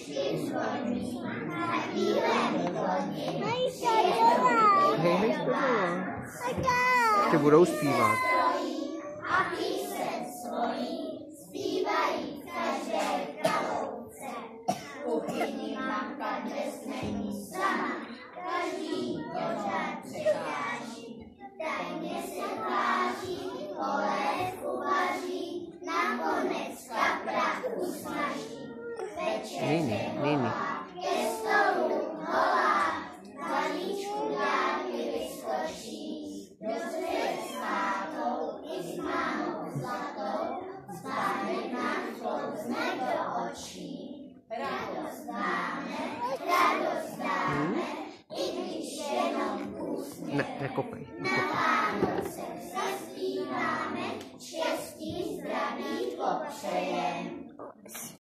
Hej, ty budou zpívat. Kuchyni mamka dnes není sama, každý pořád překáží. Tajně se tváří, polévku vaří, nakonec kapra usmaží. Večer volá, ke stolu holá, balíčku dárky vyskočí. Dobře s tátou i s mámou zlatou, spánek nám sklouzne do očí. Radost dáme, i když jenom úsměv. Ne, nekopej. Na Vánoce zaspíváme, štěstí, zdraví popřejem.